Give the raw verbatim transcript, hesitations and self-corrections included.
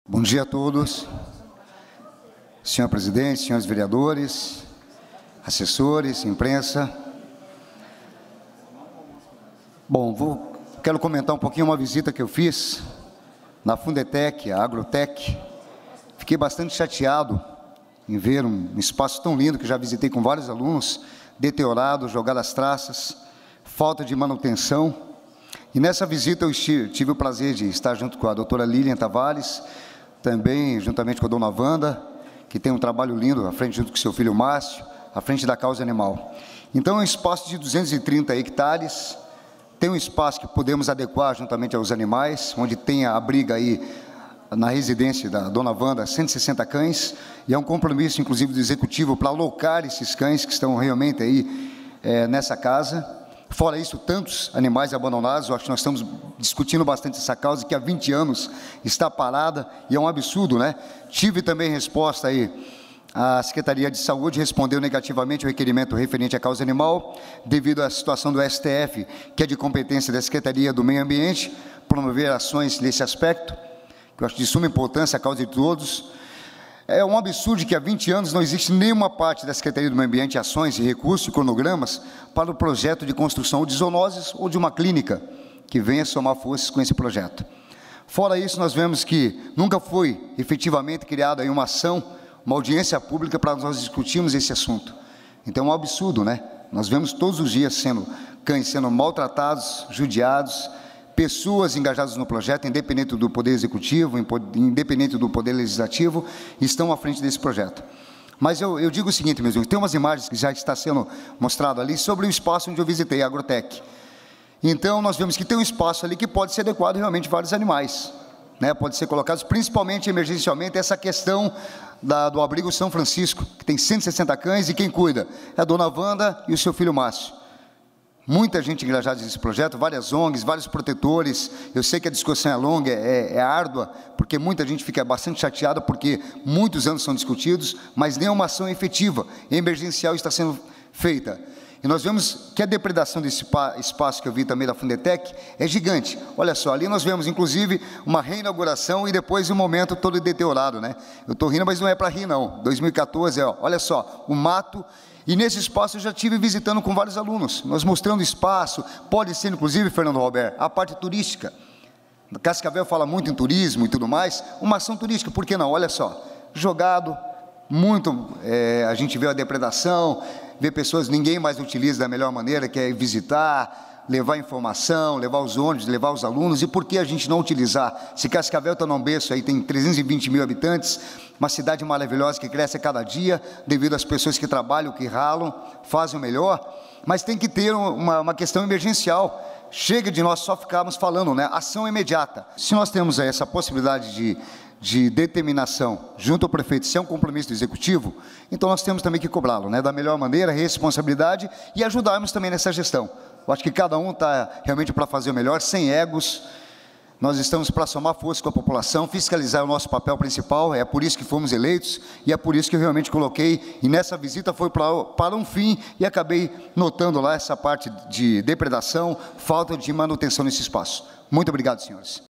Bom dia a todos. Senhor presidente, senhores vereadores, assessores, imprensa. Bom, vou, quero comentar um pouquinho uma visita que eu fiz na Fundetec, a Agrotec. Fiquei bastante chateado em ver um espaço tão lindo que já visitei com vários alunos, deteriorado, jogado às traças, falta de manutenção. E nessa visita eu tive o prazer de estar junto com a doutora Lilian Tavares, também juntamente com a dona Wanda, que tem um trabalho lindo à frente, junto com seu filho Márcio, à frente da causa animal. Então, é um espaço de duzentos e trinta hectares, tem um espaço que podemos adequar juntamente aos animais, onde tem a abriga aí, na residência da dona Wanda, cento e sessenta cães, e é um compromisso, inclusive, do executivo para alocar esses cães que estão realmente aí é, nessa casa. Fora isso, tantos animais abandonados. Eu acho que nós estamos discutindo bastante essa causa, que há vinte anos está parada, e é um absurdo, né? Tive também resposta aí, a Secretaria de Saúde respondeu negativamente o requerimento referente à causa animal, devido à situação do S T F, que é de competência da Secretaria do Meio Ambiente, promover ações nesse aspecto, que eu acho de suma importância, a causa de todos. É um absurdo que há vinte anos não existe nenhuma parte da Secretaria do Meio Ambiente, ações e recursos e cronogramas para o projeto de construção de zoonoses ou de uma clínica que venha somar forças com esse projeto. Fora isso, nós vemos que nunca foi efetivamente criada aí uma ação, uma audiência pública para nós discutirmos esse assunto. Então é um absurdo, né? Nós vemos todos os dias sendo cães sendo maltratados, judiados, pessoas engajadas no projeto, independente do Poder Executivo, independente do Poder Legislativo, estão à frente desse projeto. Mas eu, eu digo o seguinte, meus irmãos, tem umas imagens que já está sendo mostrado ali sobre o espaço onde eu visitei, a Agrotec. Então, nós vemos que tem um espaço ali que pode ser adequado realmente a vários animais, né? Pode ser colocados, principalmente, emergencialmente, essa questão da, do abrigo São Francisco, que tem cento e sessenta cães, e quem cuida é a dona Wanda e o seu filho Márcio. Muita gente engajada nesse projeto, várias O N Gs, vários protetores. Eu sei que a discussão é longa, é, é árdua, porque muita gente fica bastante chateada, porque muitos anos são discutidos, mas nenhuma ação efetiva, emergencial, está sendo feita. E nós vemos que a depredação desse espaço que eu vi também da Fundetec é gigante. Olha só, ali nós vemos, inclusive, uma reinauguração e depois um momento todo deteriorado, né? Eu estou rindo, mas não é para rir, não. dois mil e quatorze, ó, olha só, o mato. E nesse espaço eu já estive visitando com vários alunos, nós mostrando espaço, pode ser, inclusive, Fernando Roberto, a parte turística. Cascavel fala muito em turismo e tudo mais, uma ação turística, por que não? Olha só, jogado, muito, é, a gente vê a depredação, vê pessoas, ninguém mais utiliza da melhor maneira, que é visitar, levar informação, levar os ônibus, levar os alunos, e por que a gente não utilizar? Se Cascavel está num berço aí, tem trezentos e vinte mil habitantes, uma cidade maravilhosa que cresce a cada dia, devido às pessoas que trabalham, que ralam, fazem o melhor, mas tem que ter uma, uma questão emergencial. Chega de nós só ficarmos falando, né? Ação imediata. Se nós temos aí essa possibilidade de, de determinação junto ao prefeito, se é um compromisso do executivo, então nós temos também que cobrá-lo, né? Da melhor maneira, responsabilidade, e ajudarmos também nessa gestão. Eu acho que cada um está realmente para fazer o melhor, sem egos. Nós estamos para somar força com a população, fiscalizar o nosso papel principal, é por isso que fomos eleitos, e é por isso que eu realmente coloquei, e nessa visita foi para, para um fim, e acabei notando lá essa parte de depredação, falta de manutenção nesse espaço. Muito obrigado, senhores.